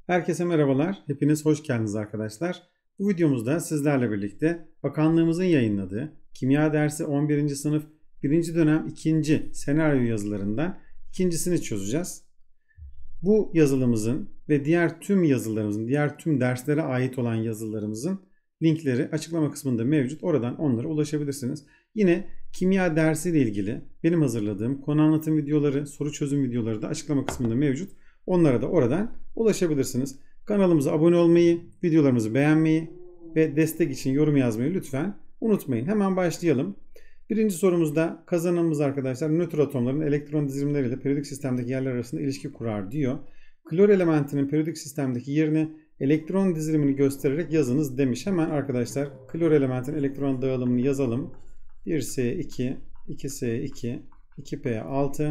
Herkese merhabalar. Hepiniz hoş geldiniz arkadaşlar. Bu videomuzda sizlerle birlikte bakanlığımızın yayınladığı Kimya dersi 11. sınıf 1. dönem 2. senaryo yazılarından ikincisini çözeceğiz. Bu yazılımızın ve diğer tüm yazılarımızın, diğer tüm derslere ait olan yazılarımızın linkleri açıklama kısmında mevcut. Oradan onlara ulaşabilirsiniz. Yine kimya dersiyle ilgili benim hazırladığım konu anlatım videoları, soru çözüm videoları da açıklama kısmında mevcut. Onlara da oradan ulaşabilirsiniz. Kanalımıza abone olmayı, videolarımızı beğenmeyi ve destek için yorum yazmayı lütfen unutmayın. Hemen başlayalım. Birinci sorumuzda kazanımımız arkadaşlar nötr atomların elektron dizilimleriyle periyodik sistemdeki yerler arasında ilişki kurar diyor. Klor elementinin periyodik sistemdeki yerini elektron dizilimini göstererek yazınız demiş. Hemen arkadaşlar klor elementin elektron dağılımını yazalım. 1S2, 2S2, 2P6,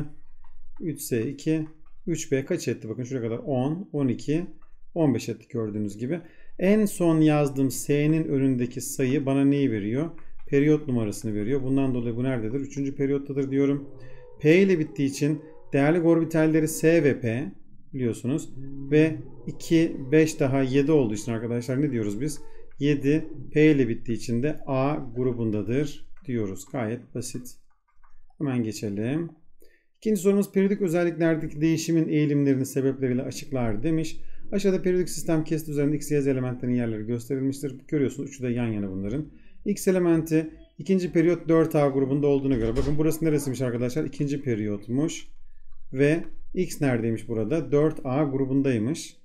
3S2, 3B kaç etti? Bakın şuraya kadar 10, 12, 15 etti gördüğünüz gibi. En son yazdığım S'nin önündeki sayı bana neyi veriyor? Periyot numarasını veriyor. Bundan dolayı bu nerededir? 3. periyottadır diyorum. P ile bittiği için değerli orbitalleri S ve P biliyorsunuz. Ve 2, 5 daha 7 olduğu için arkadaşlar ne diyoruz biz? 7 P ile bittiği için de A grubundadır diyoruz. Gayet basit. Hemen geçelim. İkinci sorumuz periyodik özelliklerdeki değişimin eğilimlerini sebepleriyle açıklar demiş. Aşağıda periyodik sistem kesiti üzerinde X, Y, Z elementlerinin yerleri gösterilmiştir. Görüyorsunuz üçü de yan yana bunların. X elementi ikinci periyot 4A grubunda olduğuna göre. Bakın burası neresiymiş arkadaşlar? İkinci periyotmuş. Ve X neredeymiş burada? 4A grubundaymış.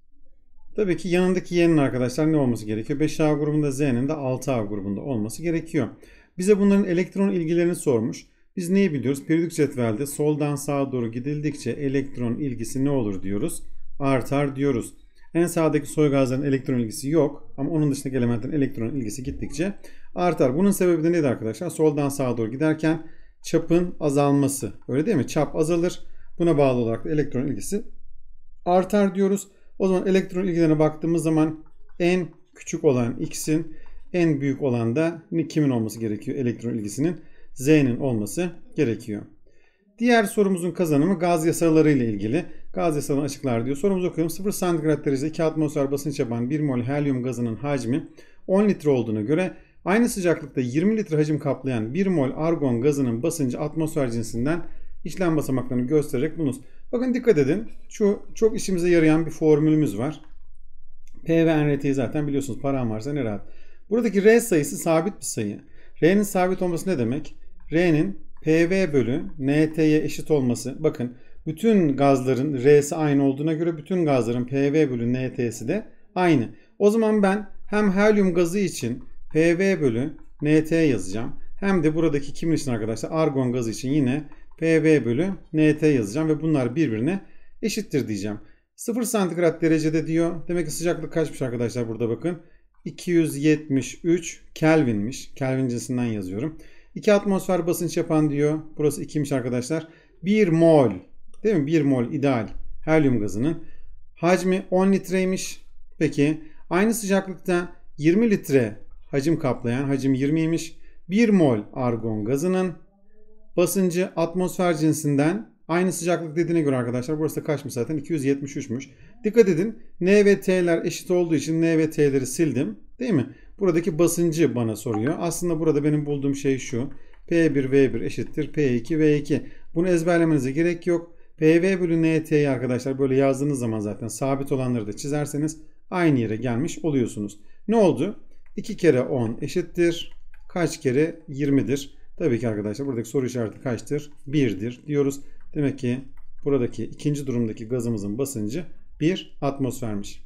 Tabii ki yanındaki Y'nin arkadaşlar ne olması gerekiyor? 5A grubunda, Z'nin de 6A grubunda olması gerekiyor. Bize bunların elektron ilgilerini sormuş. Biz neyi biliyoruz? Periyodik cetvelde soldan sağa doğru gidildikçe elektron ilgisi ne olur diyoruz? Artar diyoruz. En sağdaki soy gazların elektron ilgisi yok. Ama onun dışındaki elementlerin elektron ilgisi gittikçe artar. Bunun sebebi de neydi arkadaşlar? Soldan sağa doğru giderken çapın azalması. Öyle değil mi? Çap azalır. Buna bağlı olarak da elektron ilgisi artar diyoruz. O zaman elektron ilgilerine baktığımız zaman en küçük olan X'in, en büyük olan da kimin olması gerekiyor elektron ilgisinin? Z'nin olması gerekiyor. Diğer sorumuzun kazanımı gaz yasaları ile ilgili. Gaz yasalarını açıklar diyor. Sorumuzu okuyorum. 0 santigrat derecede 2 atmosfer basınç yapan 1 mol helyum gazının hacmi 10 litre olduğuna göre aynı sıcaklıkta 20 litre hacim kaplayan 1 mol argon gazının basıncı atmosfer cinsinden işlem basamaklarını göstererek bulunuz. Bakın dikkat edin. Şu çok işimize yarayan bir formülümüz var. P ve NRT'yi zaten biliyorsunuz. Param varsa ne rahat. Buradaki R sayısı sabit bir sayı. R'nin sabit olması ne demek? R'nin PV bölü NT'ye eşit olması. Bakın bütün gazların R'si aynı olduğuna göre bütün gazların PV bölü NT'si de aynı. O zaman ben hem helyum gazı için PV bölü NT yazacağım. Hem de buradaki kimin için arkadaşlar? Argon gazı için yine PV bölü NT yazacağım. Ve bunlar birbirine eşittir diyeceğim. 0 santigrat derecede diyor. Demek ki sıcaklık kaçmış arkadaşlar burada bakın. 273 Kelvin'miş. Kelvin cinsinden yazıyorum. 2 atmosfer basınç yapan diyor. Burası 2'ymiş arkadaşlar. 1 mol. Değil mi? 1 mol ideal helyum gazının hacmi 10 litreymiş. Peki aynı sıcaklıkta 20 litre hacim kaplayan hacim 20'ymiş. 1 mol argon gazının basıncı atmosfer cinsinden aynı sıcaklık dediğine göre arkadaşlar burası da kaçmış zaten 273'müş. Dikkat edin N ve T'ler eşit olduğu için N ve T'leri sildim. Değil mi? Buradaki basıncı bana soruyor. Aslında burada benim bulduğum şey şu. P1V1 eşittir P2V2. Bunu ezberlemenize gerek yok. PV bölü NT'yi arkadaşlar böyle yazdığınız zaman zaten sabit olanları da çizerseniz aynı yere gelmiş oluyorsunuz. Ne oldu? 2 kere 10 eşittir. Kaç kere 20'dir? Tabii ki arkadaşlar buradaki soru işareti kaçtır? 1'dir diyoruz. Demek ki buradaki ikinci durumdaki gazımızın basıncı 1 atmosfermiş.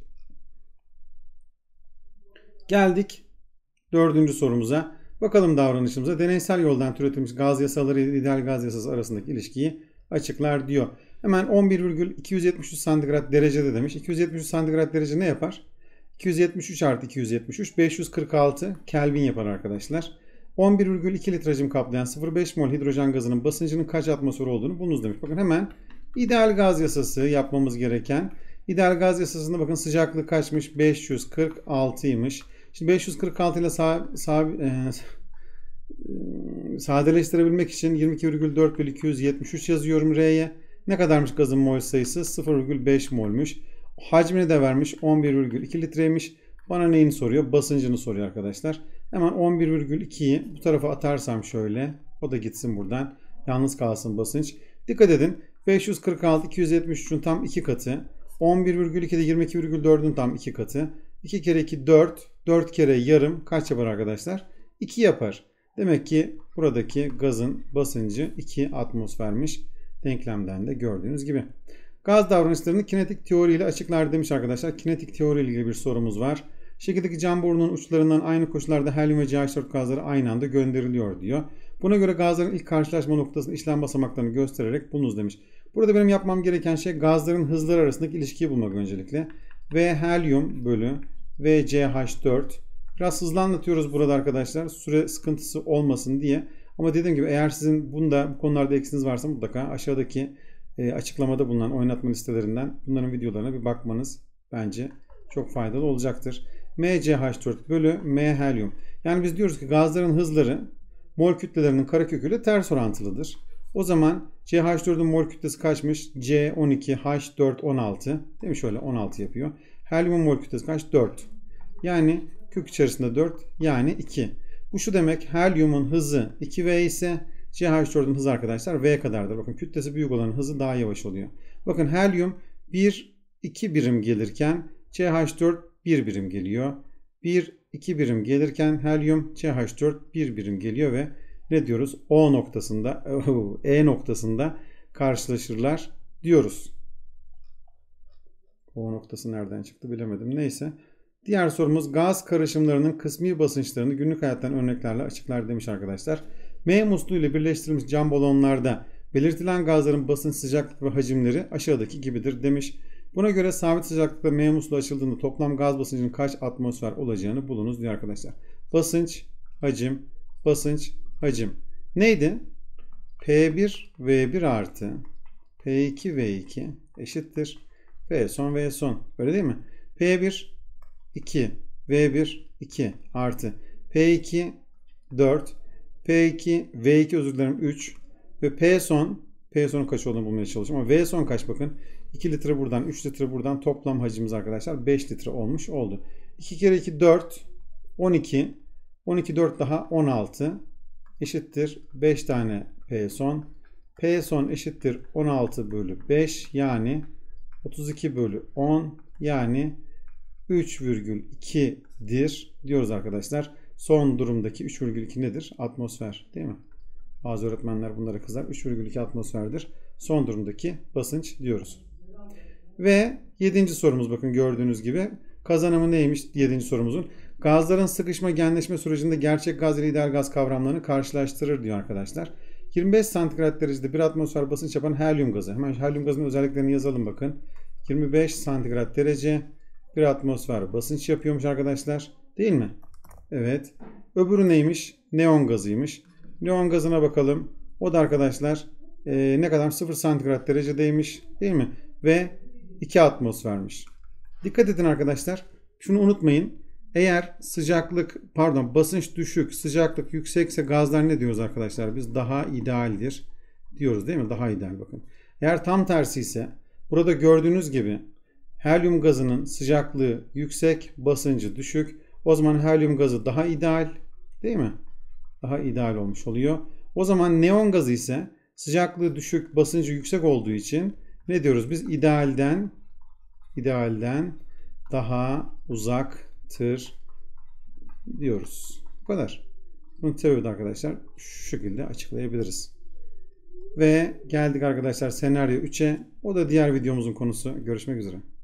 Geldik 4. sorumuza. Bakalım davranışımıza. Deneysel yoldan türetilmiş gaz yasaları ile ideal gaz yasası arasındaki ilişkiyi açıklar diyor. Hemen 11,273 santigrat derecede demiş. 273 santigrat derece ne yapar? 273 artı 273 546 Kelvin yapar arkadaşlar. 11,2 litre hacim kaplayan 0,5 mol hidrojen gazının basıncının kaç atmosfer olduğunu bulunuz demiş. Bakın hemen ideal gaz yasası yapmamız gereken. İdeal gaz yasasında bakın sıcaklık kaçmış? 546'ymış. Şimdi 546 ile sadeleştirebilmek için 22,4 bölü 273 yazıyorum R'ye. Ne kadarmış gazın mol sayısı? 0,5 molmuş. Hacmini de vermiş, 11,2 litreymiş. Bana neyini soruyor? Basıncını soruyor arkadaşlar. Hemen 11,2'yi bu tarafa atarsam şöyle. O da gitsin buradan. Yalnız kalsın basınç. Dikkat edin. 546 273'ün tam 2 katı. 11,2 de 22,4'ün tam 2 katı. 2 kere 2 4. 4 kere yarım kaç yapar arkadaşlar? 2 yapar. Demek ki buradaki gazın basıncı 2 atmosfermiş. Denklemden de gördüğünüz gibi. Gaz davranışlarını kinetik teoriyle açıklar demiş arkadaşlar. Kinetik teori ile ilgili bir sorumuz var. Şekildeki cam borunun uçlarından aynı koşullarda helyum ve CH4 gazları aynı anda gönderiliyor diyor. Buna göre gazların ilk karşılaşma noktasının işlem basamaklarını göstererek bulunuz demiş. Burada benim yapmam gereken şey gazların hızları arasındaki ilişkiyi bulmak öncelikle. V helyum bölü V CH4. Biraz hızlı anlatıyoruz burada arkadaşlar. Süre sıkıntısı olmasın diye. Ama dediğim gibi eğer sizin bu konularda eksiniz varsa mutlaka aşağıdaki açıklamada bulunan oynatma listelerinden bunların videolarına bir bakmanız bence çok faydalı olacaktır. MCH4 bölü M helyum. Yani biz diyoruz ki gazların hızları mol kütlelerinin kareköküyle ters orantılıdır. O zaman CH4'ün mol kütlesi kaçmış? C12, H4, 16. Değil mi? Şöyle 16 yapıyor. Helyumun mol kütlesi kaç? 4. Yani kök içerisinde 4 yani 2. Bu şu demek, helyumun hızı 2V ise CH4'ün hızı arkadaşlar V kadardır. Bakın kütlesi büyük olanın hızı daha yavaş oluyor. Bakın helyum 1-2 birim gelirken CH4 1 birim geliyor. 1-2 birim gelirken helyum CH4 1 birim geliyor ve ne diyoruz? E noktasında karşılaşırlar diyoruz. O noktası nereden çıktı bilemedim. Neyse. Diğer sorumuz gaz karışımlarının kısmi basınçlarını günlük hayattan örneklerle açıklar demiş arkadaşlar. M musluğu ile birleştirilmiş cam balonlarda belirtilen gazların basınç, sıcaklık ve hacimleri aşağıdaki gibidir demiş. Buna göre sabit sıcaklıkta M musluğu açıldığında toplam gaz basıncının kaç atmosfer olacağını bulunuz diyor arkadaşlar. Basınç, hacim, basınç, hacim. Neydi? P1 V1 artı P2 V2 eşittir V son V son. Öyle değil mi? P1 2 V1 2 artı P2 4 P2 V2 özür dilerim 3 ve P sonun kaç olduğunu bulmaya çalışıyorum ama V son kaç bakın 2 litre buradan 3 litre buradan toplam hacimimiz arkadaşlar 5 litre olmuş oldu. 2 kere 2 4 12 12 4 daha 16 eşittir 5 tane P son eşittir 16 bölü 5 yani 32 bölü 10 yani 3,2'dir diyoruz arkadaşlar. Son durumdaki 3,2 nedir? Atmosfer değil mi? Bazı öğretmenler bunlara kızar. 3,2 atmosferdir. Son durumdaki basınç diyoruz. Ve 7. sorumuz bakın gördüğünüz gibi. Kazanımı neymiş 7. sorumuzun? Gazların sıkışma genleşme sürecinde gerçek gaz ile ideal gaz kavramlarını karşılaştırır diyor arkadaşlar. 25 santigrat derecede 1 atmosfer basınç yapan helyum gazı. Hemen helyum gazının özelliklerini yazalım bakın. 25 santigrat derece 1 atmosfer basınç yapıyormuş arkadaşlar. Değil mi? Evet. Öbürü neymiş? Neon gazıymış. Neon gazına bakalım. O da arkadaşlar ne kadar? 0 santigrat derecedeymiş. Değil mi? Ve 2 atmosfermiş. Dikkat edin arkadaşlar. Şunu unutmayın. Eğer basınç düşük, sıcaklık yüksekse gazlar ne diyoruz arkadaşlar? Biz daha idealdir diyoruz değil mi? Daha ideal bakın. Eğer tam tersi ise burada gördüğünüz gibi helyum gazının sıcaklığı yüksek, basıncı düşük. O zaman helyum gazı daha ideal değil mi? Daha ideal olmuş oluyor. O zaman neon gazı ise sıcaklığı düşük, basıncı yüksek olduğu için ne diyoruz? Biz idealden daha uzaktır diyoruz. Bu kadar. Bunun sebebi de arkadaşlar şu şekilde açıklayabiliriz. Ve geldik arkadaşlar senaryo 3'e. O da diğer videomuzun konusu. Görüşmek üzere.